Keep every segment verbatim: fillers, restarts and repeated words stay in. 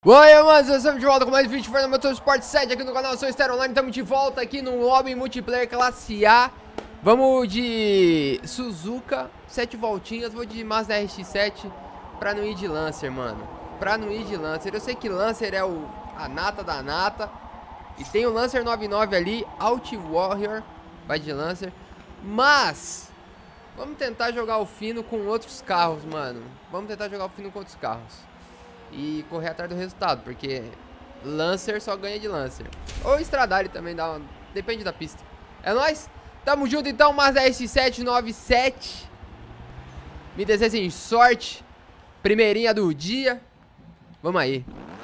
Oi, mano, estamos de volta com mais um vídeo Fernando Motorsport sete aqui no canal, eu sou o Esther Online. Estamos de volta aqui no lobby multiplayer classe A. Vamos de Suzuka, sete voltinhas, vou de Mazda R X sete pra não ir de Lancer, mano. Pra não ir de Lancer, eu sei que Lancer é o, a nata da nata. E tem o Lancer noventa e nove ali, Alt Warrior, vai de Lancer. Mas, vamos tentar jogar o fino com outros carros, mano. Vamos tentar jogar o fino com outros carros e correr atrás do resultado, porque Lancer só ganha de Lancer. Ou Stradale também dá uma... depende da pista. É nóis? Tamo junto então, Mazda R X sete noventa e sete. Me desejem sorte. Primeirinha do dia. Vamos aí.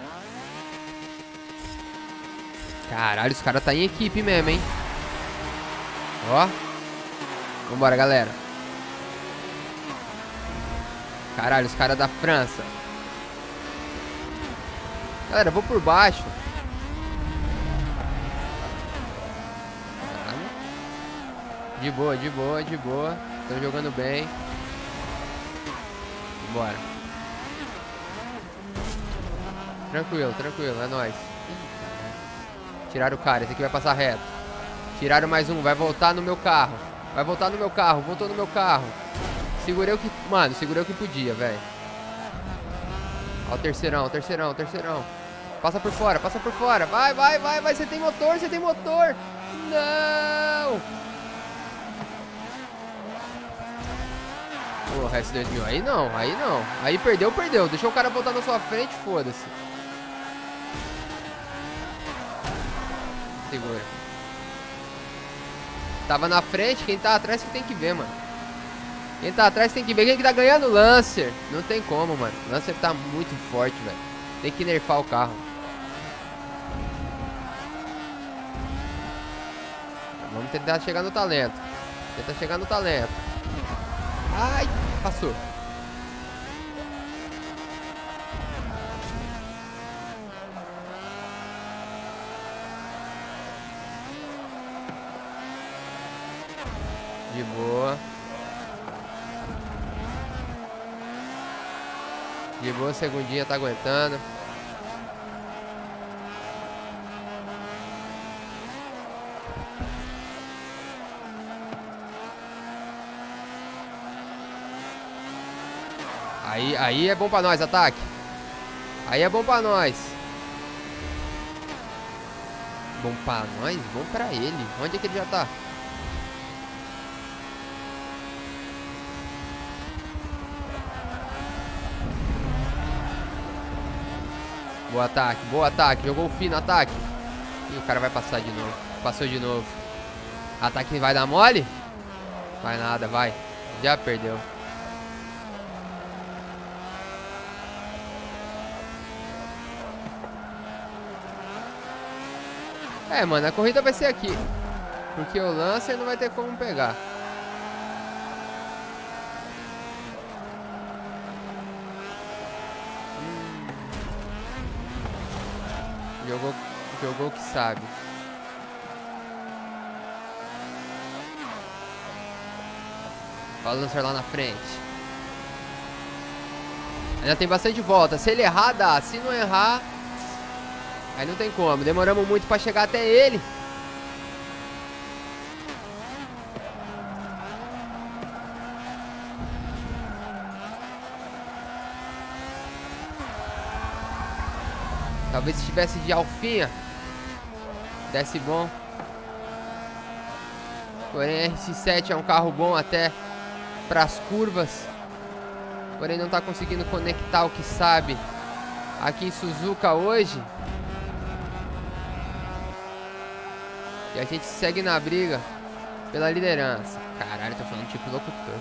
Caralho, os caras tá em equipe mesmo, hein? Ó. Vambora, galera. Caralho, os caras da França. Galera, eu vou por baixo. De boa, de boa, de boa. Estão jogando bem. Bora. Tranquilo, tranquilo, é nóis. Tiraram o cara, esse aqui vai passar reto. Tiraram mais um, vai voltar no meu carro. Vai voltar no meu carro, voltou no meu carro. Segurei o que... Mano, segurei o que podia, velho. Ó o terceirão, terceirão, terceirão. Passa por fora, passa por fora. Vai, vai, vai, vai. Você tem motor, você tem motor. Não. Porra, S dois mil. Aí não, aí não. Aí perdeu, perdeu. Deixou o cara voltar na sua frente, foda-se. Segura. Tava na frente, quem tá atrás que tem que ver, mano. Quem tá atrás tem que ver. Quem que tá ganhando? Lancer. Não tem como, mano. Lancer tá muito forte, velho. Tem que nerfar o carro. Vamos tentar chegar no talento. Tentar chegar no talento. Ai, passou. De boa. De boa, segundinha tá aguentando. Aí, aí é bom pra nós, ataque. Aí é bom pra nós. Bom pra nós? Bom pra ele. Onde é que ele já tá? Boa ataque, boa ataque. Jogou o fino, ataque. E o cara vai passar de novo. Passou de novo. Ataque vai dar mole? Vai nada, vai. Já perdeu. É, mano, a corrida vai ser aqui. Porque o Lancer não vai ter como pegar. Hum. Jogou, jogou o que sabe. Olha o Lancer lá na frente. Ainda tem bastante volta. Se ele errar, dá. Se não errar... aí não tem como, demoramos muito pra chegar até ele. Talvez se tivesse de alfinha desse bom. Porém R X sete é um carro bom até pras curvas. Porém não tá conseguindo conectar o que sabe aqui em Suzuka hoje. E a gente segue na briga pela liderança. Caralho, tô falando tipo locutor.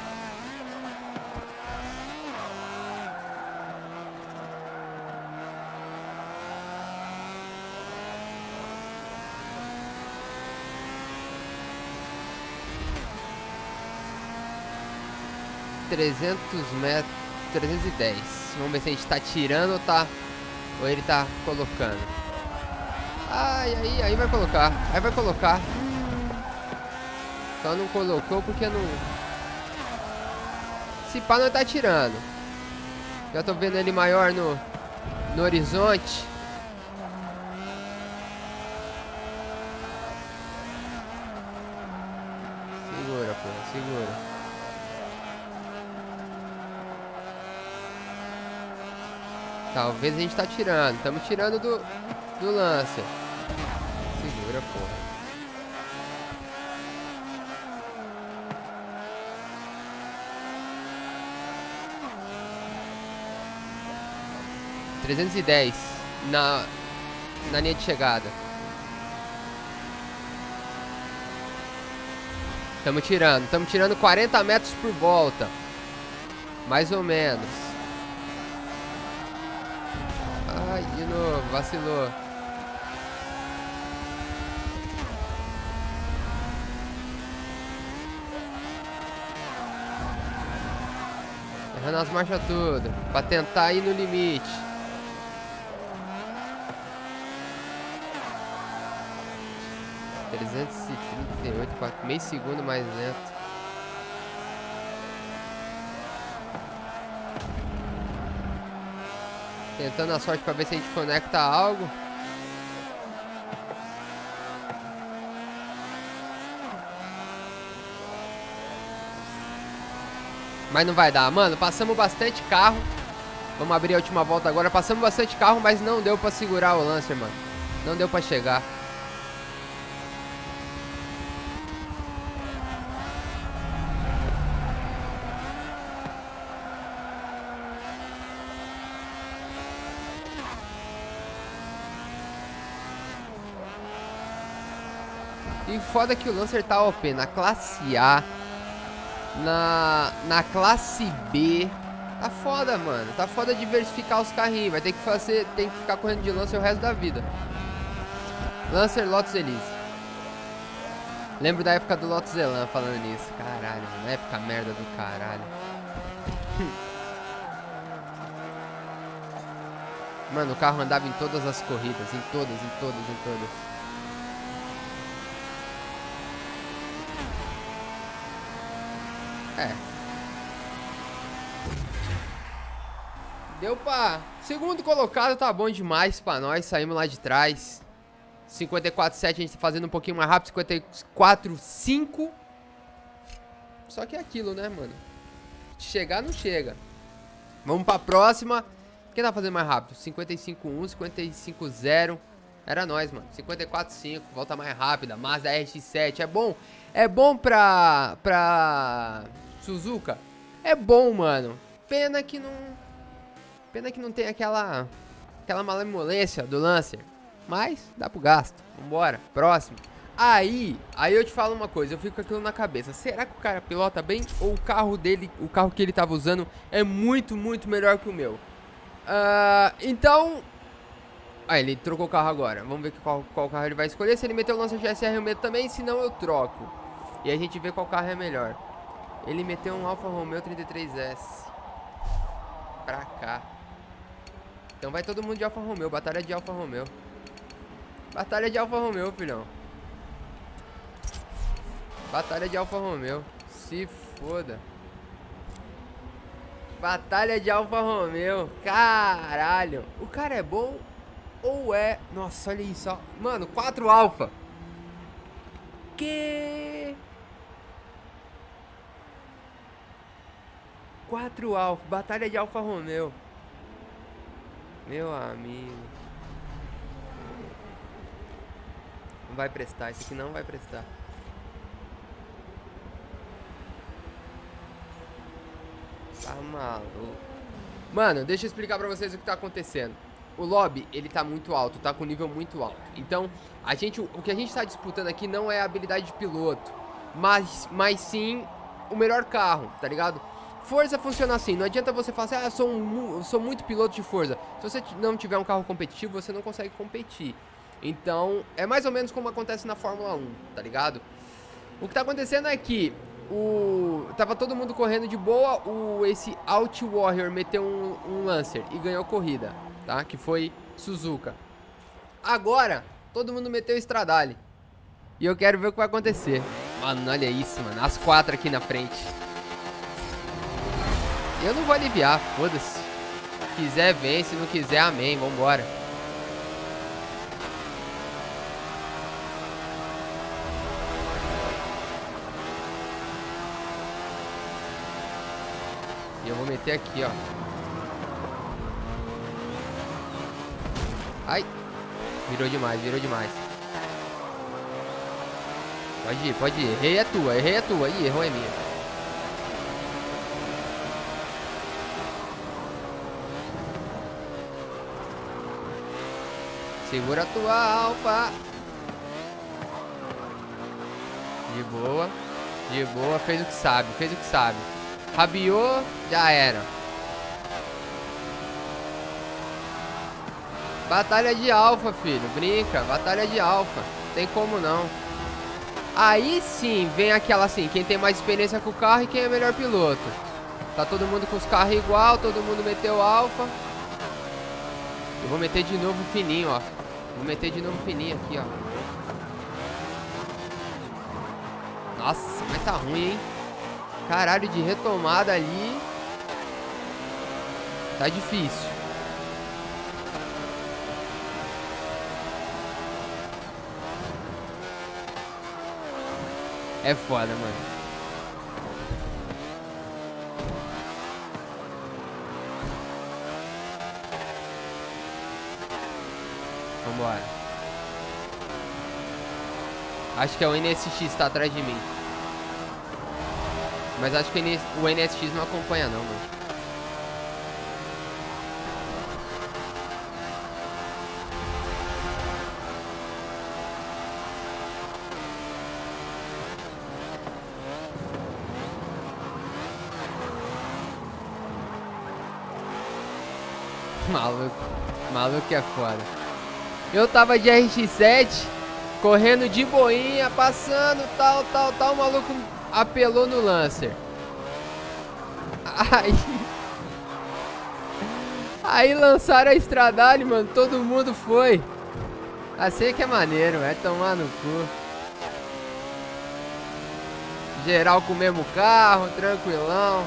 trezentos metros, trezentos e dez. Vamos ver se a gente tá tirando ou tá... ou ele tá colocando. Ai, aí, aí vai colocar. Aí vai colocar. Só não colocou porque não... Se pá, não tá tirando. Já tô vendo ele maior no, no horizonte. Segura, pô, segura. Talvez a gente tá tirando. Estamos tirando do, do Lancer. Segura, porra. trezentos e dez na, na linha de chegada. Estamos tirando. Estamos tirando quarenta metros por volta. Mais ou menos. Ai, de novo. Vacilou. Errando as marchas todas. Pra tentar ir no limite. trezentos e trinta e oito, quatro, meio segundo mais lento. Tentando a sorte pra ver se a gente conecta algo. Mas não vai dar, mano. Passamos bastante carro. Vamos abrir a última volta agora. Passamos bastante carro, mas não deu pra segurar o Lancer, mano. Não deu pra chegar. E foda que o Lancer tá O P na classe A, na, na classe B. Tá foda, mano. Tá foda diversificar os carrinhos. Vai ter que fazer, tem que ficar correndo de Lancer o resto da vida. Lancer, Lotus Elise. Lembro da época do Lotus Elan falando nisso. Caralho, mano. Época merda do caralho. Mano, o carro andava em todas as corridas. Em todas, em todas, em todas. É. Deu pra... Segundo colocado tá bom demais pra nós. Saímos lá de trás. cinquenta e quatro sete a gente tá fazendo um pouquinho mais rápido. cinquenta e quatro cinco. Só que é aquilo, né, mano? Chegar não chega. Vamos pra próxima. Quem tá fazendo mais rápido? cinquenta e cinco um, cinquenta e cinco zero. Era nós, mano. cinquenta e quatro cinco. Volta mais rápida. Mazda R X sete. É bom. É bom pra... Pra... Suzuka. É bom, mano. Pena que não... Pena que não tem aquela... Aquela malemolência do Lancer. Mas dá pro gasto. Vambora. Próximo. Aí... Aí eu te falo uma coisa. Eu fico com aquilo na cabeça. Será que o cara pilota bem? Ou o carro dele... O carro que ele tava usando é muito, muito melhor que o meu? Uh, então... Ah, ele trocou o carro agora. Vamos ver qual, qual carro ele vai escolher. Se ele meter o Lancer G S R eu meto também. Se não eu troco. E a gente vê qual carro é melhor. Ele meteu um Alfa Romeo trinta e três S. Pra cá. Então vai todo mundo de Alfa Romeo. Batalha de Alfa Romeo. Batalha de Alfa Romeo, filhão. Batalha de Alfa Romeo. Se foda. Batalha de Alfa Romeo. Caralho. O cara é bom ou é... Nossa, olha isso, ó. Mano, quatro Alfa. Que... quatro Alfa, batalha de Alfa Romeo. Meu amigo. Não vai prestar, esse aqui não vai prestar. Tá maluco. Mano, deixa eu explicar pra vocês o que tá acontecendo. O lobby, ele tá muito alto, tá com nível muito alto. Então, a gente, o que a gente tá disputando aqui não é a habilidade de piloto, mas, mas sim o melhor carro, tá ligado? Forza funciona assim, não adianta você falar assim, ah, eu sou, um, eu sou muito piloto de Forza. Se você não tiver um carro competitivo, você não consegue competir. Então, é mais ou menos como acontece na Fórmula um, tá ligado? O que tá acontecendo é que o... tava todo mundo correndo de boa, o... esse Out Warrior meteu um, um Lancer e ganhou corrida, tá? Que foi Suzuka. Agora, todo mundo meteu Stradale. E eu quero ver o que vai acontecer. Mano, olha isso, mano. As quatro aqui na frente. Eu não vou aliviar, foda-se. quiser, vem. Se não quiser, amém. Vambora. E eu vou meter aqui, ó. Ai. Virou demais, virou demais. Pode ir, pode ir. Errei é tua, errei é tua. Ih, errou é minha. Segura a tua alfa. De boa. De boa, fez o que sabe, fez o que sabe. Rabiou, já era. Batalha de alfa, filho. Brinca, batalha de alfa. Tem como não. Aí sim, vem aquela assim, quem tem mais experiência com o carro e quem é melhor piloto. Tá todo mundo com os carros igual, todo mundo meteu alfa. Eu vou meter de novo fininho, ó. Vou meter de novo fininho aqui, ó. Nossa, mas tá ruim, hein? Caralho, de retomada ali. Tá difícil. É foda, mano. Vambora. Acho que é o N S X que tá atrás de mim. Mas acho que o N S X não acompanha não, mano. Maluco. Maluco é foda. Eu tava de R X sete, correndo de boinha, passando, tal, tal, tal. O maluco apelou no Lancer. Aí... Aí lançaram a estradalha, mano. Todo mundo foi. Assim que é maneiro, vai tomar no cu. Geral com o mesmo carro, tranquilão.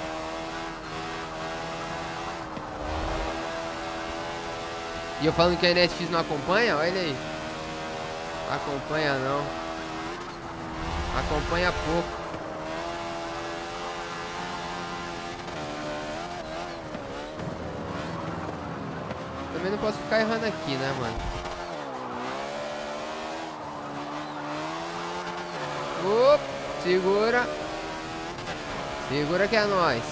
E eu falando que a N S X não acompanha, olha aí. Acompanha não. Acompanha pouco. Também não posso ficar errando aqui, né, mano? Opa, segura. Segura que é nóis.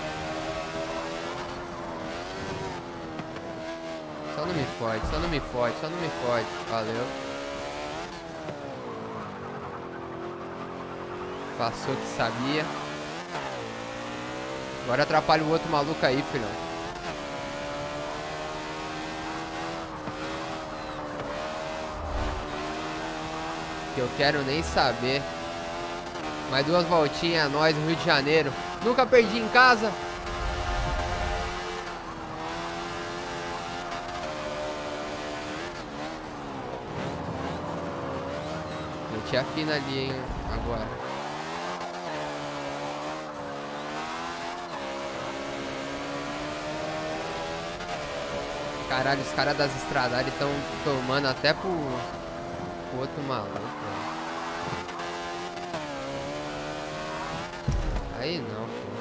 Só não me fode, só não me fode, só não me fode. Valeu. Passou que sabia. Agora atrapalha o outro maluco aí, filhão. Que eu quero nem saber. Mais duas voltinhas, nós no Rio de Janeiro. Nunca perdi em casa. Meti a fina ali, hein, agora. Caralho, os caras das estradas estão tomando até pro, pro outro maluco. Aí não, pô.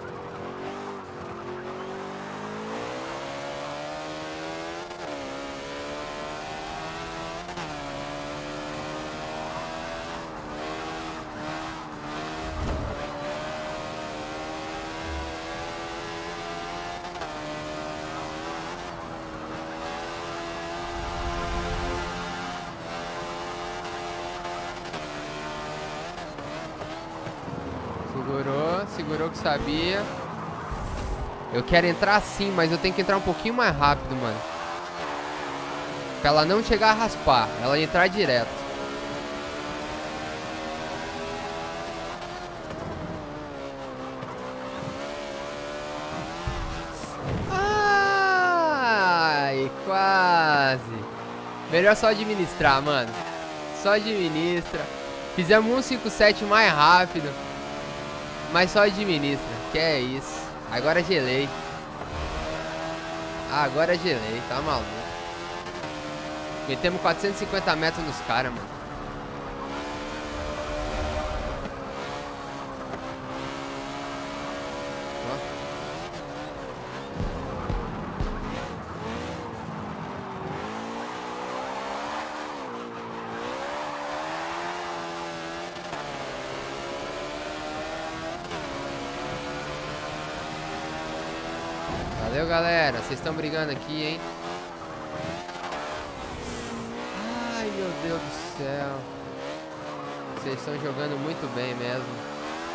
Segurou, segurou que sabia. Eu quero entrar sim, mas eu tenho que entrar um pouquinho mais rápido, mano. Pra ela não chegar a raspar, ela entrar direto. Ai, quase. Melhor só administrar, mano. Só administra. Fizemos um cinco sete mais rápido. Mas só administra, que é isso. Agora gelei. Ah, agora gelei, tá maluco. Metemos quatrocentos e cinquenta metros nos caras, mano. Valeu, galera. Vocês estão brigando aqui, hein? Ai, meu Deus do céu. Vocês estão jogando muito bem mesmo.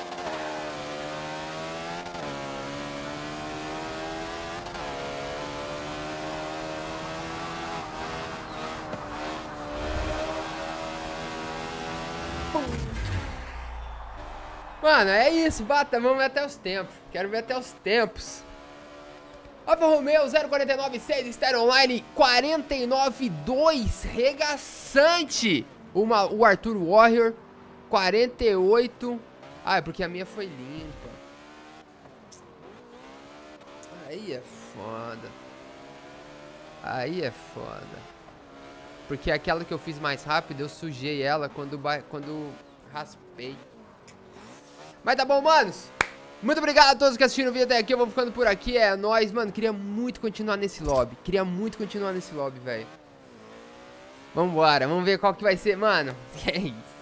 Mano, é isso, bata, vamos ver até os tempos. Quero ver até os tempos. Alfa Romeo zero quatro nove seis, Stereo Online quarenta e nove dois, regaçante. Uma, o Arthur Warrior quarenta e oito. Ah, é porque a minha foi limpa. Aí é foda. Aí é foda. Porque aquela que eu fiz mais rápido, eu sujei ela quando, quando raspei. Mas tá bom, manos. Muito obrigado a todos que assistiram o vídeo até aqui. Eu vou ficando por aqui. É nóis, mano. Queria muito continuar nesse lobby. Queria muito continuar nesse lobby, velho. Vambora. Vamos ver qual que vai ser, mano. Que é isso.